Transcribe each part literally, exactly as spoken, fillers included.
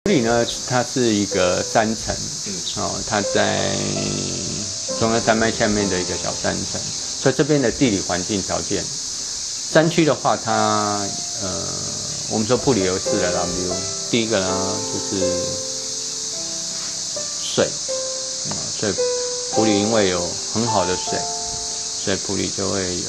这里呢，它是一个山城，哦，它在中央山脉下面的一个小山城，所以这边的地理环境条件，山区的话，它呃，我们说埔里有四个 W， 第一个呢就是水，啊、嗯，所以埔里因为有很好的水，所以埔里就会有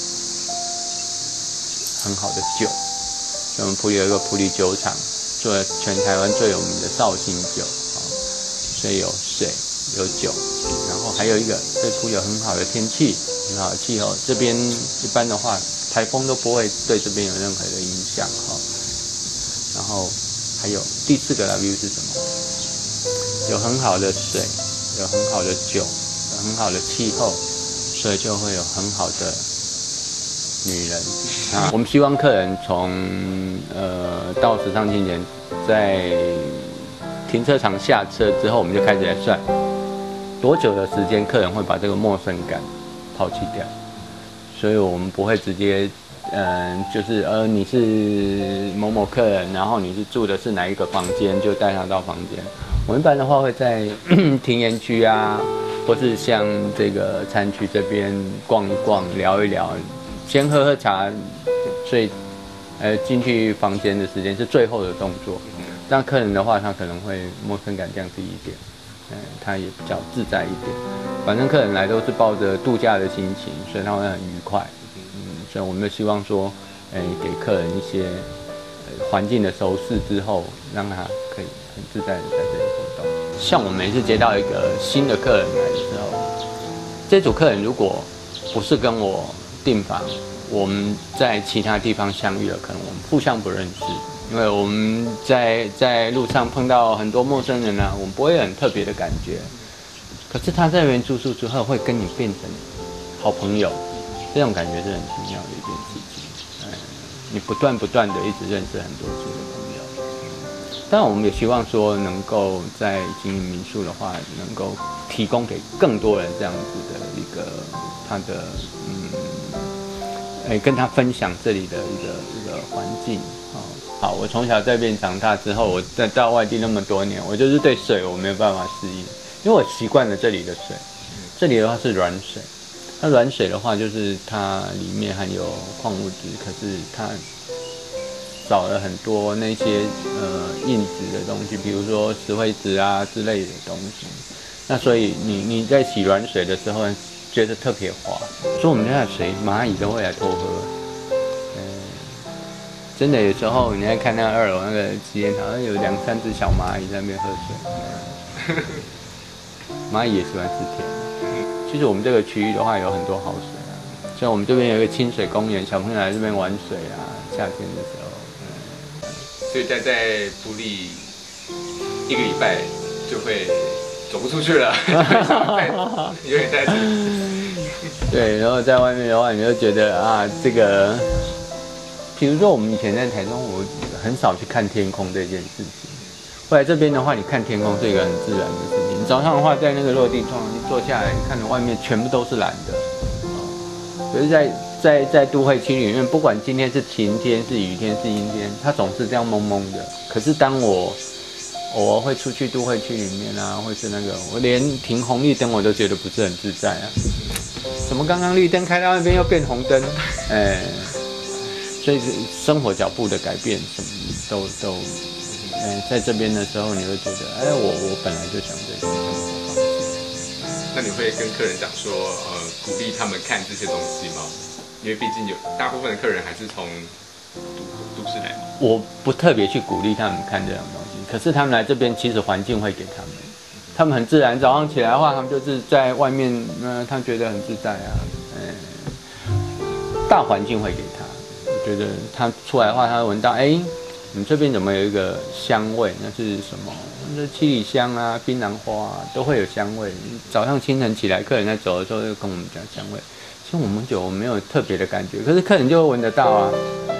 很好的酒，所以我们埔里有一个埔里酒厂。做全台湾最有名的绍兴酒，啊，所以有水有酒，然后还有一个对埔有很好的天气，很好的气候。这边一般的话，台风都不会对这边有任何的影响，哈。然后还有第四个 W 是什么？有很好的水，有很好的酒，有很好的气候，所以就会有很好的女人啊。我们希望客人从呃到时尚青年，在停车场下车之后，我们就开始来算多久的时间，客人会把这个陌生感抛弃掉。所以我们不会直接，嗯、呃，就是呃你是某某客人，然后你是住的是哪一个房间，就带他到房间。我们一般的话会在庭园区啊，或是像这个餐区这边逛一逛，聊一聊。先喝喝茶，所以，呃，进去房间的时间是最后的动作。但客人的话，他可能会陌生感降低一点，嗯、呃，他也比较自在一点。反正客人来都是抱着度假的心情，所以他会很愉快。嗯，所以我们就希望说，呃，给客人一些呃环境的熟识之后，让他可以很自在的在这里活动。像我每次接到一个新的客人来的时候，这组客人如果不是跟我订房，我们在其他地方相遇了，可能我们互相不认识，因为我们在在路上碰到很多陌生人啊，我们不会有很特别的感觉。可是他在那边住宿之后，会跟你变成好朋友，这种感觉是很奇妙的一件事情。嗯，你不断不断的一直认识很多新的朋友。当然，我们也希望说，能够在经营民宿的话，能够提供给更多人这样子的一个他的嗯。哎，跟他分享这里的一个一个环境啊、哦。好，我从小在这边长大之后，我在到外地那么多年，我就是对水我没有办法适应，因为我习惯了这里的水。这里的话是软水，那软水的话就是它里面含有矿物质，可是它少了很多那些呃硬质的东西，比如说石灰质啊之类的东西。那所以你你在洗软水的时候，觉得特别滑，所以我们家的水蚂蚁都会来偷喝。嗯，真的有时候你在看那个二楼那个实验场，有两三只小蚂蚁在那边喝水。蚂蚁也喜欢吃甜。其实我们这个区域的话有很多好水啊，像我们这边有一个清水公园，小朋友来这边玩水啊，夏天的时候。 嗯、所以待在埔里一个礼拜就会走不出去了，有点太对，然后在外面的话，你就觉得啊，这个，比如说我们以前在台中，我很少去看天空这件事情。后来这边的话，你看天空是一个很自然的事情。你早上的话，在那个落地窗，你坐下来，你看着外面全部都是蓝的。哦，可是在在在都会区里面，不管今天是晴天、是雨天、是阴天，它总是这样蒙蒙的。可是当我偶尔会出去都会区里面啊，或是那个，我连停红绿灯我都觉得不是很自在啊。怎么刚刚绿灯开到那边又变红灯？哎，所以生活脚步的改变，什么都都，哎，在这边的时候，你会觉得，哎，我我本来就想这种生活方式。 那你会跟客人讲说，呃，鼓励他们看这些东西吗？因为毕竟有大部分的客人还是从都都市来嘛。 我不特别去鼓励他们看这种东西，可是他们来这边，其实环境会给他们。他们很自然，早上起来的话，他们就是在外面，呃，他觉得很自在啊，嗯，大环境会给他。我觉得他出来的话，他会闻到，哎，你这边怎么有一个香味？那是什么？那七里香啊，槟榔花啊，都会有香味。早上清晨起来，客人在走的时候就跟我们讲香味。其实我们酒我没有特别的感觉，可是客人就会闻得到啊。